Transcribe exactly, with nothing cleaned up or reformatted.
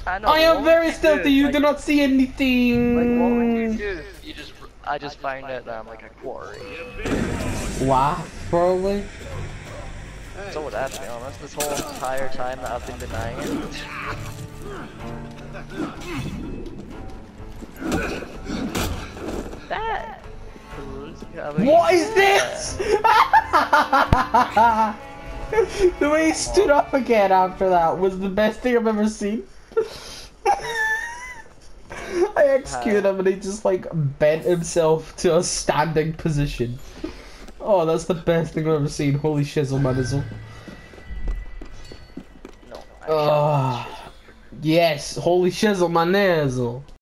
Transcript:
I know. I am what very would you stealthy. do? You Like, do not see anything. like, what would you do if you just, I just find out that I'm like a quarry? Laugh, probably. So would I, to be honest. This whole entire time that I've been denying it. That. What is this? The way he stood up again after that was the best thing I've ever seen. I executed him and he just like bent himself to a standing position. Oh, that's the best thing I've ever seen. Holy shizzle manizzle. No, I Oh, yes, holy shizzle manizzle.